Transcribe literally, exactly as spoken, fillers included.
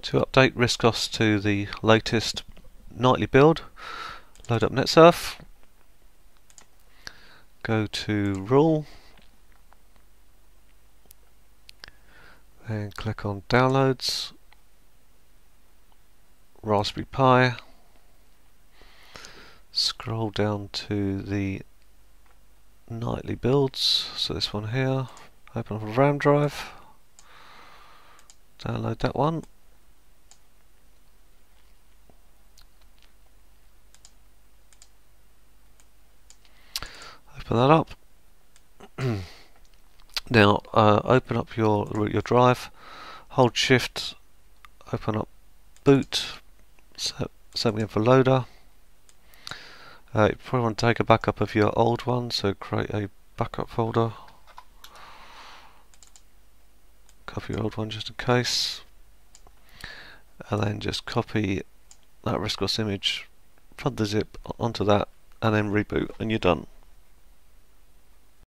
To update RISC O S to the latest nightly build, load up NetSurf, go to Rule, and click on Downloads, Raspberry Pi, scroll down to the nightly builds, so this one here, open up a RAM drive, download that one. Open that up. Now uh, open up your your drive, hold shift, open up boot, set, set me up for loader. Uh, you probably want to take a backup of your old one, so create a backup folder, copy your old one just in case, and then just copy that RISC O S image, plug the zip onto that, and then reboot, and you're done.